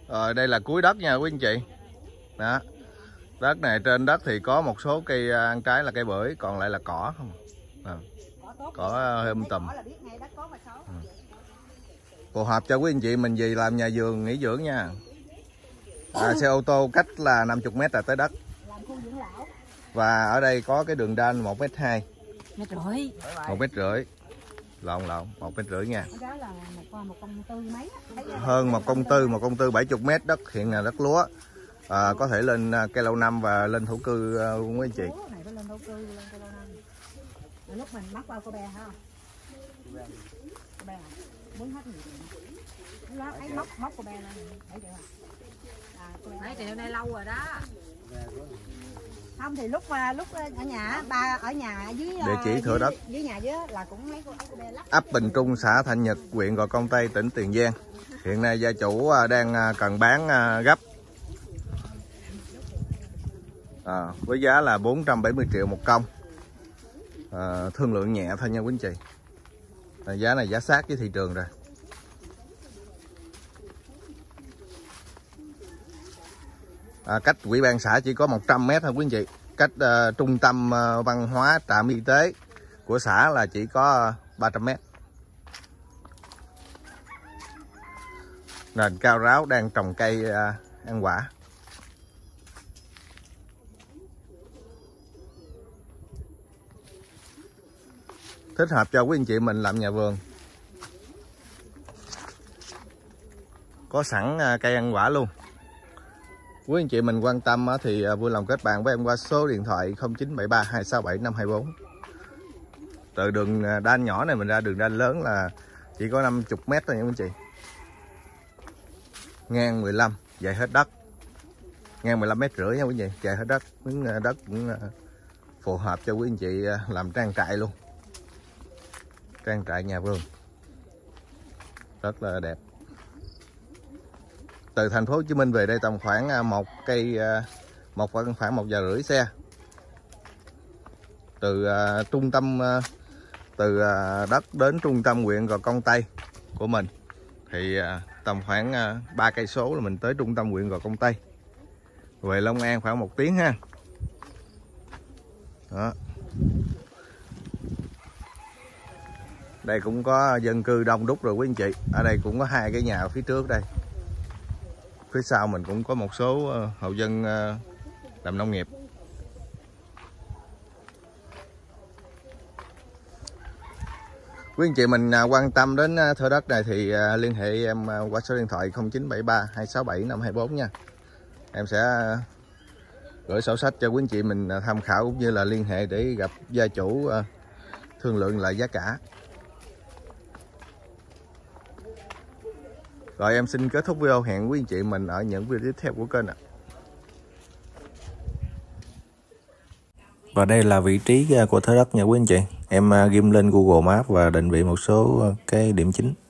Rồi đây là cuối đất nha quý anh chị. Đó. Đất này, trên đất thì có một số cây ăn trái là cây bưởi, còn lại là cỏ không. Cỏ hơi tùm. Phù hợp cho quý anh chị mình gì làm nhà vườn nghỉ dưỡng nha. Xe ô tô cách là 50 m là tới đất. Và ở đây có cái đường đan 1,2 m. 1,5 m. Lộn 1,5 m nha. Hơn 1,4 70 m đất, hiện là đất lúa. Có thể lên cây lâu năm và lên thổ cư quý anh chị. Lúc mình mắc vào cô bè hả? Cô bè muốn hết nhiều tiền. Ấy móc cô bè lên thấy chưa? Mấy triệu này lâu rồi đó. Không thì lúc ở nhà, ba ở nhà dưới địa chỉ thửa đất dưới nhà dưới là cũng mấy cô bè lắp. Ấp Bình Trung, xã Thạnh Nhật, huyện Gò Công Tây, tỉnh Tiền Giang. Hiện nay gia chủ đang cần bán gấp với giá là 470 triệu một công. Thương lượng nhẹ thôi nha quý anh chị. Giá này giá sát với thị trường rồi. Cách ủy ban xã chỉ có 100 m thôi quý anh chị. Cách trung tâm văn hóa, trạm y tế của xã là chỉ có 300 m. Nền cao ráo, đang trồng cây ăn quả. Thích hợp cho quý anh chị mình làm nhà vườn. Có sẵn cây ăn quả luôn. Quý anh chị mình quan tâm thì vui lòng kết bạn với em qua số điện thoại 0973 267 524. Từ đường đan nhỏ này mình ra đường đan lớn là chỉ có 50 m thôi nha quý anh chị. Ngang 15, dài hết đất. Ngang 15,5 m nha quý anh chị, dài hết đất. Miếng đất cũng phù hợp cho quý anh chị làm trang trại luôn. Trang trại nhà vườn. Rất là đẹp. Từ thành phố Hồ Chí Minh về đây tầm khoảng khoảng 1 giờ rưỡi xe. Từ trung tâm đất đến trung tâm huyện Gò Công Tây của mình thì tầm khoảng 3 cây số là mình tới trung tâm huyện Gò Công Tây. Về Long An khoảng 1 tiếng ha. Đó. Đây cũng có dân cư đông đúc rồi quý anh chị. Ở đây cũng có 2 cái nhà ở phía trước đây. Phía sau mình cũng có một số hộ dân làm nông nghiệp. Quý anh chị mình quan tâm đến thửa đất này thì liên hệ em qua số điện thoại 0973 267 524 nha. Em sẽ gửi sổ sách cho quý anh chị mình tham khảo cũng như là liên hệ để gặp gia chủ thương lượng lại giá cả. Rồi em xin kết thúc video, hẹn quý anh chị mình ở những video tiếp theo của kênh ạ. Và đây là vị trí của thửa đất nha quý anh chị. Em ghim lên Google Maps và định vị một số cái điểm chính.